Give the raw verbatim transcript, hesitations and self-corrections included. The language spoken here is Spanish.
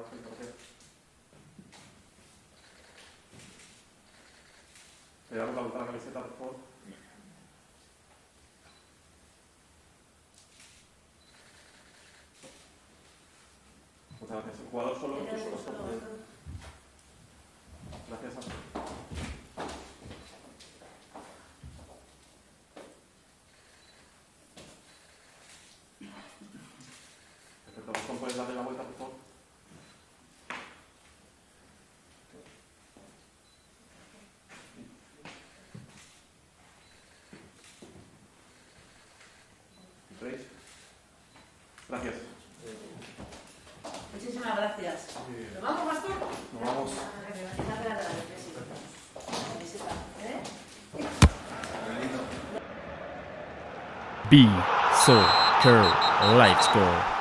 perfecto, gracias. Le damos la vuelta a la camiseta, por favor. Muchas gracias. El jugador solo, tú solo, solo. Gracias, Ángel. Perfecto, Gastón, ¿puedes darle la vuelta, por favor? ¿Tres? Gracias. Muchísimas gracias. ¿Nos vamos, Gastón? Nos vamos. Be Soccer Live Score.